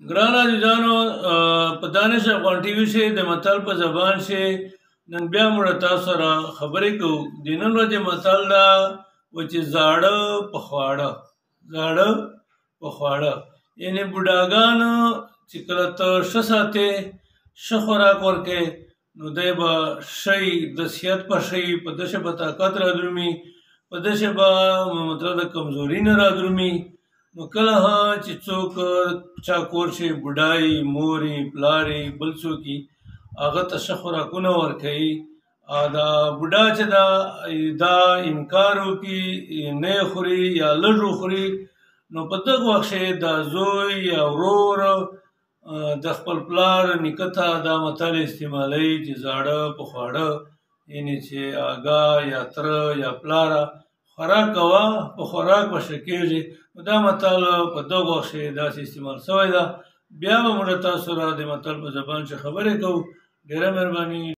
ګران عزیزانو په دانش افغان ټي وي شي د متل په زبان شي نن بیا موږ تاسو سره خبرې کوو. د نن ورځې متل دا و چې زاړه په خواړه یعنې بوډاګان چې کله ته ښه ساتې ښه خوراک ورکې نو دی به ښه د صحت په ښه په دشه به طاقت رادرومي په دشه به مطلب د کمزوري نه رادرومي. نو کله چې څوک چا کور شي بوډای موري پلاري بل څوک هغه ته ښه خوراکونه ورکوي دا بوډا چې دا انکار وکړي نه خوري یا لږ وخوري نو په دغه وخت د زوی یا ورور د خپل پلار نیکه ته دا متل استعمالوي چې زاړه په خواړه یعنې چې اګا یا تره یا پلاره خوراک کوه په خوراک به ښه کېږي. نو دا متل په دغه وخت داسې استعمال شوی ده. بیا به موږ تاسو سره د متل په زبان چې خبرې کوو. ډېره مهرباني.